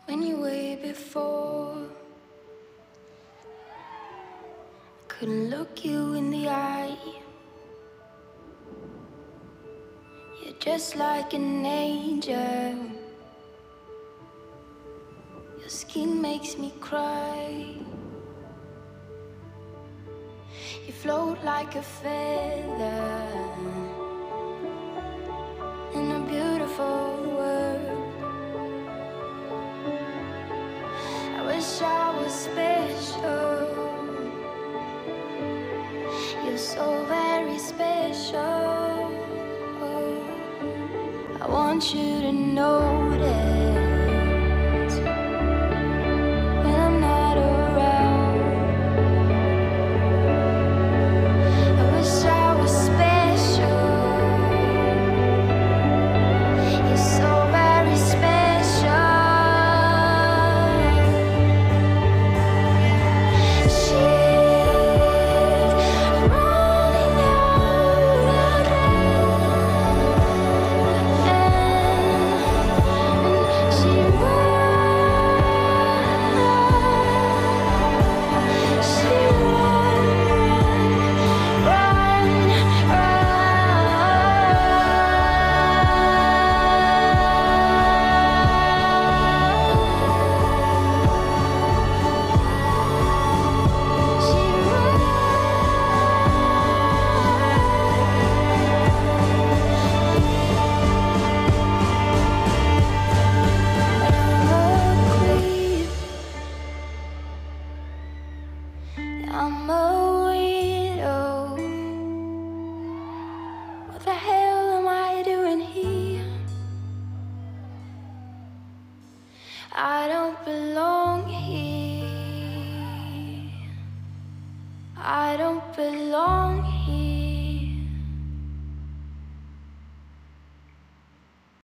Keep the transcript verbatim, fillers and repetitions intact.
when you were before. Couldn't look you in the eye. You're just like an angel. Your skin makes me cry. You float like a feather in a beautiful world. I wish I was special. You're so very special. I want you to notice when I'm not around. I wish I was special. You're so very special. I'm a widow. What the hell am I doing here? I don't belong here. I don't belong here.